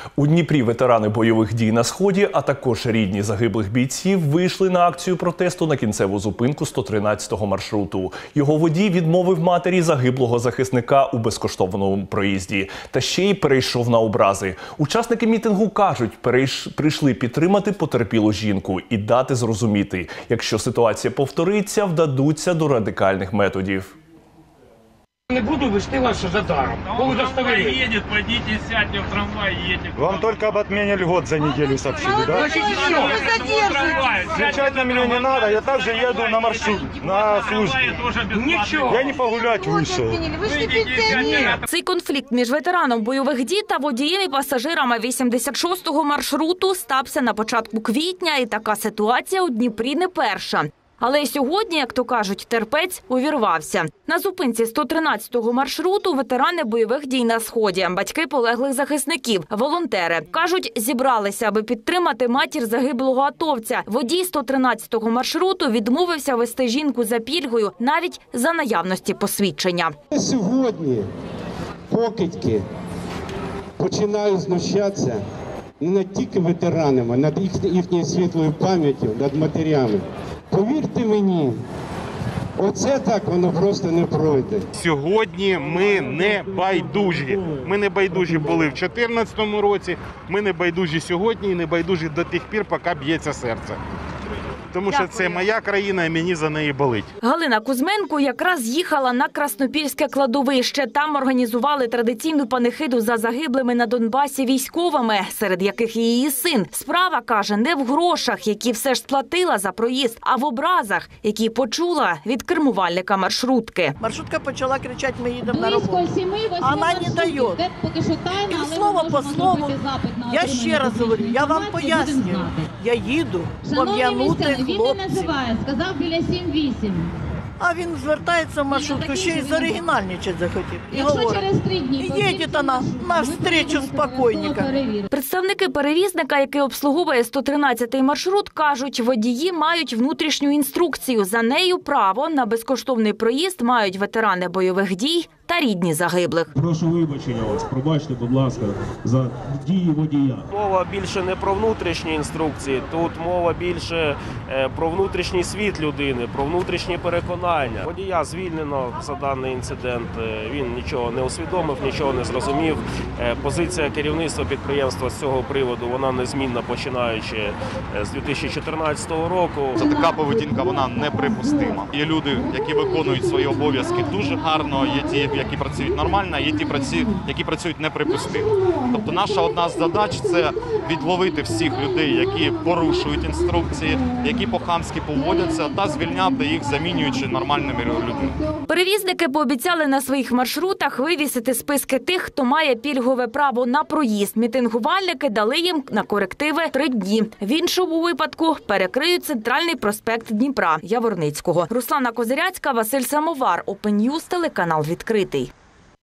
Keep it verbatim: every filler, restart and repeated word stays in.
У Дніпрі ветерани бойових дій на Сході, а також рідні загиблих бійців вийшли на акцію протесту на кінцеву зупинку сто тринадцятого маршруту. Його водій відмовив матері загиблого захисника у безкоштовному проїзді. Та ще й перейшов на образи. Учасники мітингу кажуть, перейш... прийшли підтримати потерпілу жінку і дати зрозуміти, якщо ситуація повториться, вдадуться до радикальних методів. Не буду вести вас за даром. Он трамвай едет, пойдите, сядьте в трамвай, едете. Вам только об отмене льгот за неделю сообщили, да? Значит, все. Кричать на меня не надо, я также еду на маршрут, на службу. Ничего. Я не погулять вышел. Цей конфлікт між ветераном бойових дій та водієм і пасажирами вісімдесят шостого маршруту стався на початку квітня, і така ситуація у Дніпрі не перша. Але сьогодні, як то кажуть, терпець увірвався. На зупинці сто тринадцятого маршруту ветерани бойових дій на Сході, батьки полеглих захисників, волонтери. Кажуть, зібралися, аби підтримати матір загиблого атовця. Водій сто тринадцятого маршруту відмовився вести жінку за пільгою навіть за наявності посвідчення. Сьогодні покидьки починають знущатися не над тільки ветеранами, над їхньою світлою пам'яттю, над матерями. Повірте мені, оце так воно просто не пройде. Сьогодні ми не байдужі. Ми не байдужі були в дві тисячі чотирнадцятому році, ми не байдужі сьогодні і не байдужі до тих пір, поки б'ється серце. Тому що це моя країна, і мені за неї болить. Галина Кузьменко якраз їхала на Краснопільське кладовище. Там організували традиційну панихиду за загиблими на Донбасі військовими, серед яких і її син. Справа, каже, не в грошах, які все ж сплатила за проїзд, а в образах, які почула від кермувальника маршрутки. Маршрутка почала кричати: ми їдемо на роботу. Вона не дає. І слово по слову, я ще раз говорю, я вам пояснюю, я їду пом'янути хлопців. Сказав біля сім-вісім. А він звертається в маршрутку, ще й зоригінальничать захотів. І Якщо говорить, через три дні їде вона на встречу з покойником. Представники перевізника, який обслуговує сто тринадцятий маршрут, кажуть, водії мають внутрішню інструкцію. За нею право на безкоштовний проїзд мають ветерани бойових дій та рідні загиблих. Прошу вибачення вас, пробачте, будь ласка, за дії водія. Мова більше не про внутрішні інструкції, тут мова більше про внутрішній світ людини, про внутрішні переконання. Водія звільнено за даний інцидент, він нічого не усвідомив, нічого не зрозумів. Позиція керівництва підприємства з цього приводу, вона незмінна, починаючи з дві тисячі чотирнадцятого року. Це така поведінка, вона неприпустима. Є люди, які виконують свої обов'язки дуже гарно, є ті, які працюють нормально, а є ті, які працюють неприпустимо. Тобто наша одна з задач – це відловити всіх людей, які порушують інструкції, які по-хамськи поводяться, та звільняти їх, замінюючи нормальними людьми. Перевізники пообіцяли на своїх маршрутах вивісити списки тих, хто має пільгове право на проїзд. Мітингувальники дали їм на корективи три дні. В іншому випадку перекриють центральний проспект Дніпра Яворницького. Руслана Козиряцька, Василь Самовар, Open News, телеканал «Відкритий».